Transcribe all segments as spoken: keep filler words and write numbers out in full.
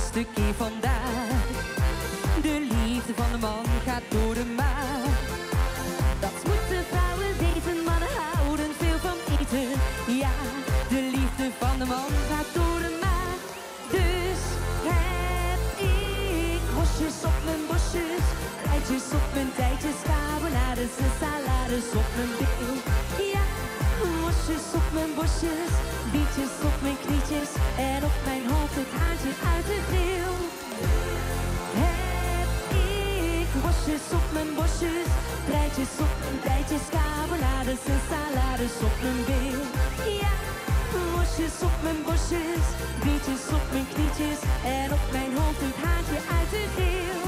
keer vandaag. De liefde van de man gaat door de maag. Dat moeten vrouwen weten, mannen houden veel van eten. Ja, de liefde van de man gaat door de maag. Dus heb ik bosjes op mijn bosjes, eitjes op mijn dijtjes, carbonades en salades op mijn bil. Ja, bosjes op mijn bosjes, bietjes op mijn knietjes en op mijn hoofd het haartje uit de grill. Heb ik bosjes op mijn bosjes, breitjes op mijn dijtjes, carbonades en salades op mijn bil. Ja, bosjes op mijn bosjes, bietjes op mijn knietjes en op mijn hoofd het haartje uit de grill.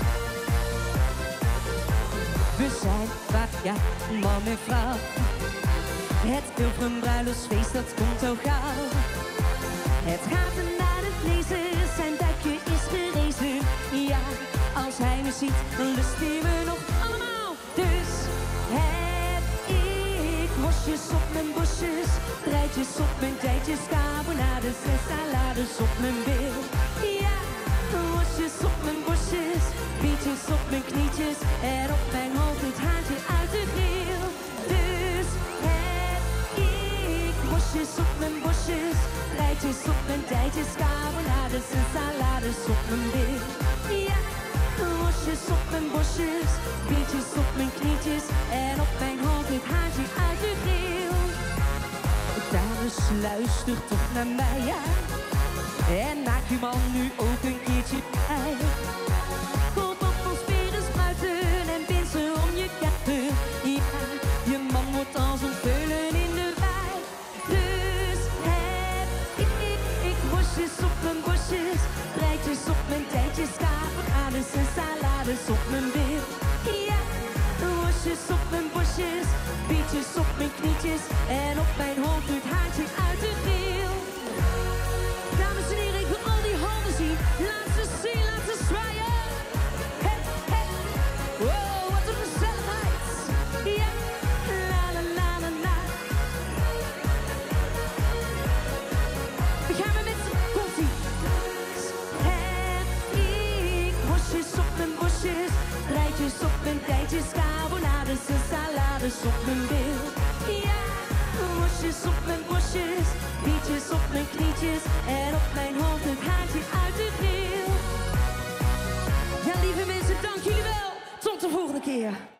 We zijn vaak, ja, man en vrouw. Het Pilgrim bruiloftsfeest, dat komt zo gauw. Het gaat er naar de vlezen, zijn duikje is gerezen. Ja, als hij me ziet, dan lust hij me nog allemaal. Dus heb ik bosjes op mijn bosjes, breitjes op mijn dijtjes, carbonades en salades op mijn bil. Ja, bosjes op mijn bosjes, bietjes op mijn knietjes en op mijn hoofd het haartje uit de grill. Dus heb ik bosjes op mijn bosjes, breitjes op mijn dijtjes, carbonades en salades op mijn bil. Ja, bosjes op mijn bosjes, bietjes op mijn knietjes en op mijn hoofd het haartje uit de grill. Dames, luister toch naar mij, ja. En maak je man nu ook een keertje bij. Koop op ons speren, spruiten en pinsen om je katten. Ja, je man wordt als een veulen in de wei. Dus heb ik, ik, ik bosjes op mijn bosjes, breitjes op mijn dijtjes, carbonades en salades op mijn bil. Ja, bosjes op mijn bosjes, bietjes op mijn knietjes en op mijn hoofd het haartje uit de grill. Dames en heren, ik wil al die handen zien. Laat ze zien, laat ze zwaaien. Hey, hey. Wow, wat een gezelligheid. Ja, la la la la la. We gaan weer met z'n komt-ie. Heb ik bosjes op mijn bosjes, breitjes op mijn dijtjes, carbonades en salades op mijn bil. Ja, bosjes op mijn bosjes, bietjes op mijn knietjes en op mijn hoofd het haartje uit de grill. Ja, lieve mensen, dank jullie wel. Tot de volgende keer.